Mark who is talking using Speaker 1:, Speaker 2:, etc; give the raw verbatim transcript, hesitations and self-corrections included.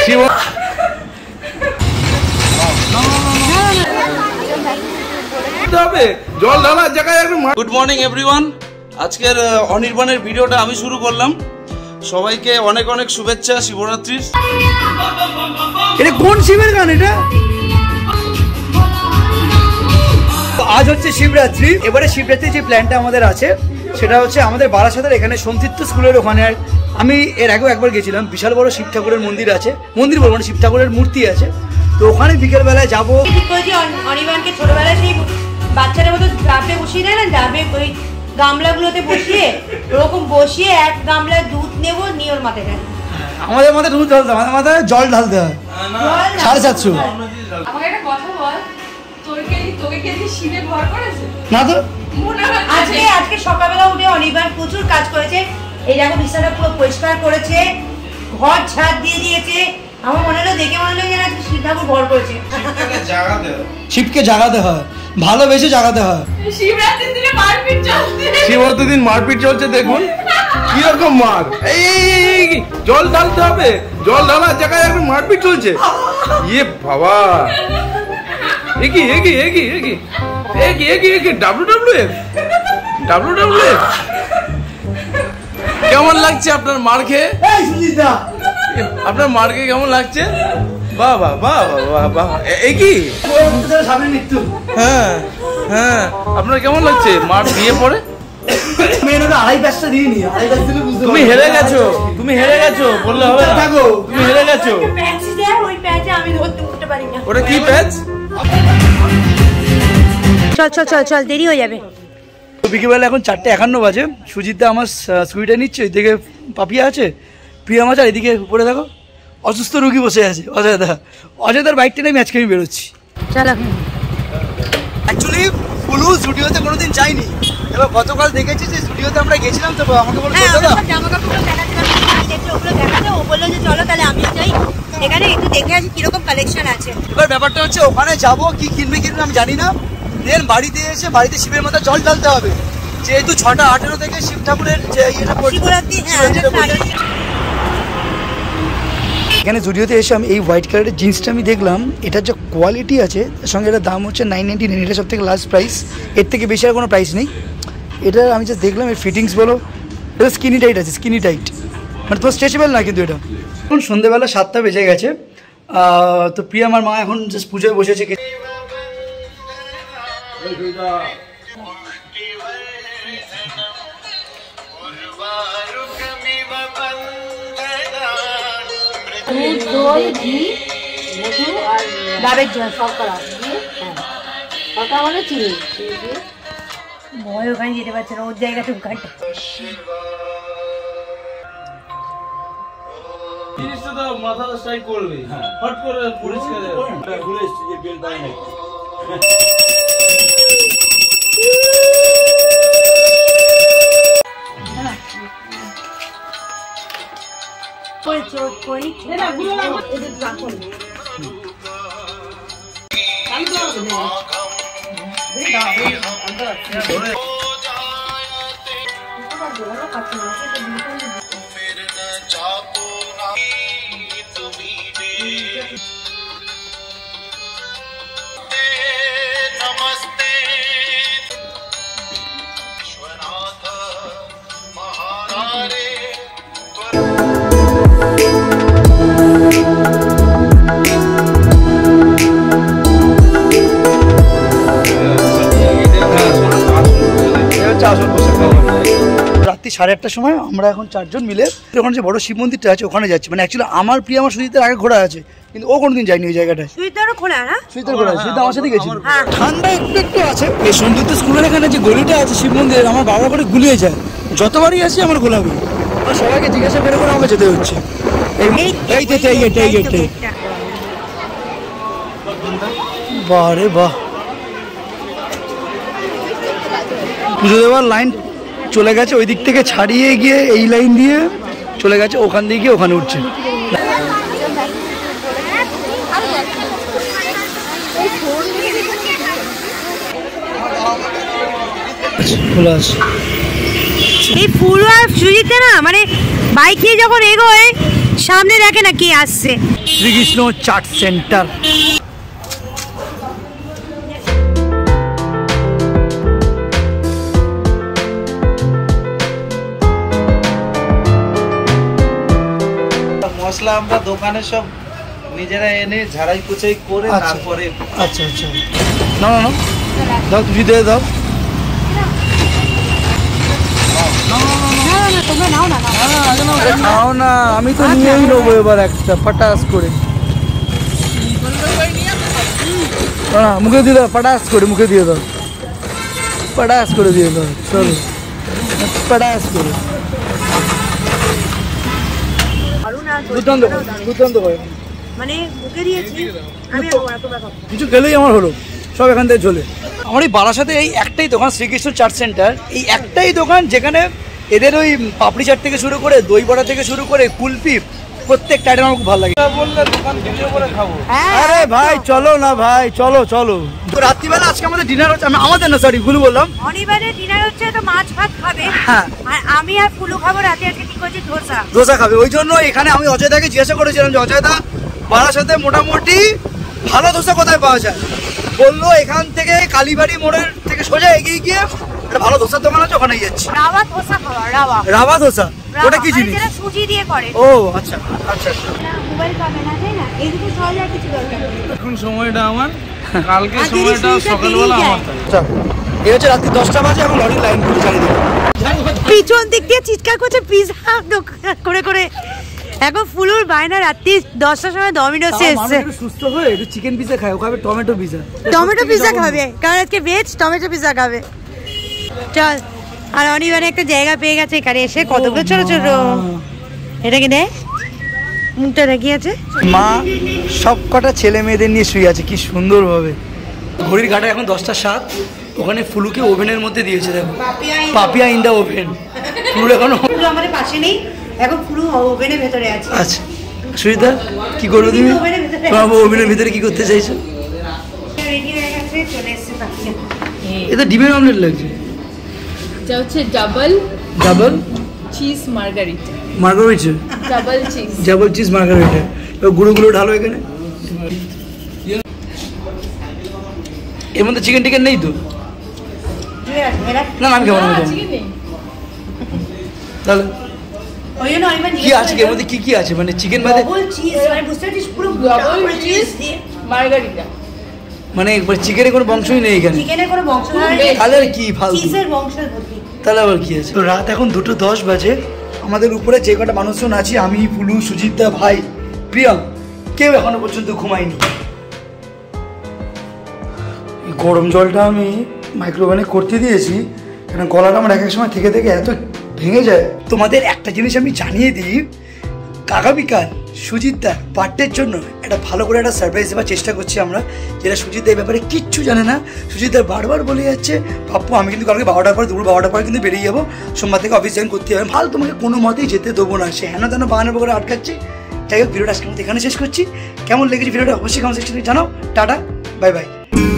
Speaker 1: জল ঢালার জায়গায় একটু। গুড মর্নিং এভরিওয়ান, আজকের অনির্বাণের ভিডিওটা আমি শুরু করলাম। সবাইকে অনেক অনেক শুভেচ্ছা শিবরাত্রির।
Speaker 2: এটা কোন শিবের গান এটা? আজ হচ্ছে শিবরাত্রি। এবারে শিবরাত্রির যে প্ল্যানটা আমাদের আছে সেটা হচ্ছে আমাদের বারাসাতের এখানে সন্তীর্থ স্কুলের ওখানে। আমি এর আগেও একবার গেছিলাম, বিশাল বড় শিব ঠাকুরের মন্দির আছে, মন্দির বলবো না, শিব ঠাকুরের মূর্তি আছে। তো ওখানে বিকেলবেলায় যাবো।
Speaker 3: অনির্বাণকে ছোটবেলায় সেই বাচ্চাদের মতো ডাবে বসিয়ে দেয় না, ডাবে ওই গামলাগুলোতে বসিয়ে ওরকম বসিয়ে এক গামলা দুধ নেবো, নিয়ে ওর মাথায় দেয়।
Speaker 2: আমাদের মাথায় দুধ ঢালতে হয়, আমাদের মাথায় জল ঢালতে হয় সাড়ে সাতশো।
Speaker 4: আমাকে একটা কথা বল, তোকে তোকে কি শিবে ভর করেছে?
Speaker 2: না তো।
Speaker 3: আজকে আজকে সকালবেলা উঠে অনির্বাণ প্রচুর কাজ করেছে। এই দেখো বিছানা পুরো পরিষ্কার করেছে, ঘর ঝাড় দিয়ে দিয়েছে। আমার মনে হলো, দেখে মনে হলো যে আজকে শিব ঠাকুর ভর করেছে।
Speaker 2: শিবকে জাগাতে হয়, ভালোবেসে জাগাতে হয়।
Speaker 4: শিবরাত্রির দিনে মারপিট চলছে,
Speaker 1: শিবরাত্রির দিন মারপিট চলছে। দেখুন কিরকম মার। এই জল ঢালতে হবে, জল ঢালার জায়গায় একটু মারপিট চলছে। ইয়ে বাবা, একি একি একি একি একি একি একি W W F W W F. কেমন লাগছে আপনার মার খেয়ে? আপনার মার খেয়ে কেমন লাগছে? বাহ বাহ বাহ বাহ বাহ। একই হ্যাঁ হ্যাঁ, আপনার কেমন লাগছে মার দিয়ে পড়ে? তুমি হেরে গেছো, তুমি হেরে গেছো বললে হবে না, তুমি হেরে গেছো। ওটা কি প্যাচ?
Speaker 3: চল চল চল চল, দেরি হয়ে যাবে।
Speaker 2: বিকেলবেলা এখন চারটে একান্ন বাজে। সুজিতদা আমার স্কুটিটা নিচ্ছে, এদিকে পাপিয়া আছে, প্রিয়াম আছে, আর এদিকে উপরে দেখো অসুস্থ রুগী বসে আছে অজয়দা। অজয়দার বাইকটা নিয়ে আজকে আমি বেরোচ্ছি।
Speaker 3: চল এখন।
Speaker 2: অ্যাকচুয়ালি ফুলু স্টুডিওতে কোনোদিন যাইনি, এবার গতকাল দেখেছি যে স্টুডিওতে আমরা গেছিলাম। তো আমাকে বললো
Speaker 3: জামা কাপড়গুলো দেখাতে, ওগুলো দেখাতে। ও বললো যে চলো তাহলে আমিও যাই, এখানে একটু দেখে আসি কিরকম কালেকশন আছে।
Speaker 2: এবার ব্যাপারটা হচ্ছে ওখানে যাবো, কি কিনবে কিনবে আমি জানি না। দেন বাড়িতে এসে বাড়িতে শিবের মাথায় জল ঢালতে হবে, যেহেতু ছটা আঠেরো থেকে শিব ঠাকুরের যে ইয়েটা
Speaker 3: শিবরাত্রি।
Speaker 2: এখানে জুডিওতে এসে আমি এই হোয়াইট কালারের জিন্সটা আমি দেখলাম, এটার যে কোয়ালিটি আছে তার সঙ্গে এটার দাম হচ্ছে নাইন নাইনটি নাইন। এটা সব থেকে লাস্ট প্রাইস, এর থেকে বেশি আর কোনো প্রাইস নেই। এটা আমি জাস্ট দেখলাম, এর ফিটিংস বলো, এটা স্কিনি টাইট আছে, স্কিনি টাইট, মানে তোমার স্ট্রেচেবল না। কিন্তু এটা এখন সন্ধ্যেবেলা সাতটা বেজে গেছে। তো প্রিয়া আমার মা এখন জাস্ট পুজোয় বসেছে।
Speaker 3: ভয় ওখানে যেতে পারছে না, ওর জায়গাটা ওখানটা।
Speaker 1: মাথাটা স্ট্রাইক করবে, হট করে পরিষ্কার ভুলে এসছি যে বেল পাই না। রাত্রি সাড়ে আটটার সময় আমরা এখন চারজন মিলে ওখানে যে বড় শিব মন্দিরটা আছে ওখানে যাচ্ছি। মানে অ্যাকচুয়ালি আমার প্রিয় আমার সুজিতের আগে ঘোরা আছে, কিন্তু ও কোনোদিন যায়নি ওই জায়গাটায়।
Speaker 3: সুজিতারও খোলা না?
Speaker 2: সুজিতার ঘোরা, সুজিতা আমার সাথে গেছিল। ঠান্ডা একটু একটু আছে। এই সন্ধ্যিত স্কুলের এখানে যে গলিটা আছে শিব মন্দিরের, আমার বাবা করে গুলিয়ে যায়, যতবারই আসি আমার গোলামি। সবাইকে জিজ্ঞাসা করে করে আমাকে যেতে হচ্ছে। এই গেটে এই গেটে এই গেটে বাহ রে বাহ। পুজো দেওয়ার লাইন চলে গেছে ওই দিক থেকে, ছাড়িয়ে গিয়ে এই লাইন দিয়ে চলে গেছে, ওখান দিয়ে গিয়ে ওখানে উঠছে।
Speaker 3: এই ফুল আর সুজিতে না, মানে বাইক নিয়ে যখন এগোয় সামনে দেখে না কে আসছে।
Speaker 2: শ্রীকৃষ্ণ চাট সেন্টার।
Speaker 5: মশলা আমরা দোকানে সব নিজেরা এনে ঝাড়াই কুচাই করে তারপরে।
Speaker 2: আচ্ছা আচ্ছা, না না দাও, তুমি দিয়ে দাও। নাও না, আমি তো নিয়েই নেবো এবার একটা পটাস করে। না মুখে দিয়ে দাও, পটাস করে মুখে দিয়ে দাও, পটাস করে দিয়ে দাও। চলো পটাস করে। দুর্দান্ত দুর্দান্ত হয়,
Speaker 3: মানে মুখে দিয়েছি আমি।
Speaker 2: কিছু খেলেই আমার হলো, সব এখান থেকে চলে। আমার এই বারাসাতে এই একটাই দোকান, শ্রীকৃষ্ণ চাট সেন্টার, এই একটাই দোকান যেখানে এদের ওই পাপড়ি চাট থেকে শুরু করে দই বড়া থেকে শুরু করে কুলপি প্রত্যেকটা আইটেম আমার খুব ভালো লাগে। আরে ভাই চলো না ভাই, চলো চলো। তো রাত্রিবেলা আজকে আমাদের ডিনার হচ্ছে, আমি আমাদের না সরি ভুল বললাম,
Speaker 3: অনিবারের ডিনার হচ্ছে তো মাছ ভাত খাবে।
Speaker 2: হ্যাঁ,
Speaker 3: আর আমি আর ফুলু খাবো রাতে আজকে কি করছি ধোসা।
Speaker 2: ধোসা খাবে, ওই জন্য এখানে আমি অজয়দাকে জিজ্ঞাসা করেছিলাম যে অজয়দা বারাসাতে মোটামুটি ভালো ধোসা কোথায় পাওয়া যায়। বললো এখান থেকে কালীবাড়ি মোড়ের থেকে সোজা এগিয়ে গিয়ে একটা ভালো ধোসার দোকান আছে, ওখানেই যাচ্ছি।
Speaker 3: রাওয়া ধোসা খাওয়া, রাওয়া
Speaker 2: রাভা ধোসা, ওটা কি জিনিস?
Speaker 3: যেটা সুজি দিয়ে করে।
Speaker 2: ও আচ্ছা আচ্ছা।
Speaker 3: মোবাইল পাবে না তাই না, এইদিকে সহজে আর কিছু দরকার নেই।
Speaker 1: এখন সময়টা আমার, কালকে
Speaker 3: আর
Speaker 1: সময়টা
Speaker 3: জিনিসটা
Speaker 1: সকালবেলা
Speaker 3: বেরিয়ে
Speaker 1: আমার
Speaker 3: যায়।
Speaker 1: থাকে।
Speaker 2: আচ্ছা, এই হচ্ছে রাত্রি দশটা বাজে, এখন লরির লাইন করে চারিদিকে।
Speaker 3: পিছন দিক দিয়ে চিৎকার করছে পিজা করে করে। এখন ফুলুর বায়না রাত্রি দশটার সময় ডমিনোস এসছে।
Speaker 2: সুস্থ হয়ে একটু চিকেন পিজা খায়, ও খাবে টমেটো পিজা।
Speaker 3: টমেটো পিজা খাবে কারণ আজকে ভেজ, টমেটো পিজা খাবে। চল। আর অনিবারে একটা জায়গা পেয়ে গেছে এখানে এসে, কতগুলো ছোট ছোট। এটা কি দেখ, মুখটা রেখে আছে।
Speaker 2: মা সব কটা ছেলে মেয়েদের নিয়ে শুয়ে আছে কি সুন্দর ভাবে। ঘড়ির ঘাটে এখন দশটা সাত, ওখানে ফুলুকে ওভেনের মধ্যে দিয়েছে, দেখো পাপিয়া ইন দা ওভেন। ফুলু এখনো
Speaker 3: ফুলু আমাদের পাশে নেই, এখন ফুলু ওভেনের ভেতরে আছে।
Speaker 2: আচ্ছা সুজিতা কি করবে তুমি? তোমার ওভেনের ভিতরে কি করতে চাইছো?
Speaker 3: রেডি হয়ে গেছে, চলে এসেছে পাপিয়া।
Speaker 2: এটা ডিমের অমলেট লাগছে।
Speaker 4: এটা হচ্ছে double
Speaker 2: double
Speaker 4: cheese margherita.
Speaker 2: Margherita,
Speaker 4: double cheese
Speaker 2: double cheese margherita. এবার গুঁড়ো গুঁড়ো ঢালো এখানে। এর মধ্যে চিকেন টিকেন নেই তো? না আমি খাবো না।
Speaker 4: চিকেন নেই।
Speaker 2: তাহলে
Speaker 3: ওই জন্য অনিবার
Speaker 2: কি আছে এর মধ্যে, কি কি আছে? মানে চিকেন বাদে
Speaker 3: ডাবল চিজ, মানে বুঝতে পারছিস পুরো
Speaker 4: ডাবল চিজ মার্গারিটা।
Speaker 2: মানে চিকেনের কোনো বংশই নেই এখানে।
Speaker 3: চিকেনের কোনো বংশ নেই,
Speaker 2: তাহলে আর কি ফালতু,
Speaker 3: চিজের বংশের ভর্তি।
Speaker 2: তাহলে আবার কি আছে? তো রাত এখন দুটো দশ বাজে, আমাদের উপরে যে কটা মানুষজন আছি, আমি ফুলু সুজিতদা ভাই প্রিয়াম, কেউ এখনো পর্যন্ত ঘুমায়নি। গরম জলটা আমি মাইক্রোওভেনে করতে দিয়েছি, কারণ গলাটা আমার এক এক সময় থেকে থেকে এত ভেঙে যায়। তোমাদের একটা জিনিস আমি জানিয়ে দিই, আগামীকাল সুজিতদার বার্থডের জন্য একটা ভালো করে একটা সারপ্রাইজ দেওয়ার চেষ্টা করছি আমরা, যেটা সুজিতদার এই ব্যাপারে কিচ্ছু জানে না। সুজিতদার বারবার বলে যাচ্ছে পাপ্পু আমি কিন্তু কালকে বারোটার পর দুপুর বারোটার পর কিন্তু বেরিয়ে যাবো, সোমবার থেকে অফিস জয়েন করতে হবে, ভালো তোমাকে কোনো মতেই যেতে দেবো না। সে হেন তেন বাহানোর করে আটকাচ্ছে। যাই হোক, ভিডিওটা আজকের মতো এখানে শেষ করছি। কেমন লেগেছে ভিডিওটা অবশ্যই কমেন্ট সেকশনে জানাও। Tata, bye by.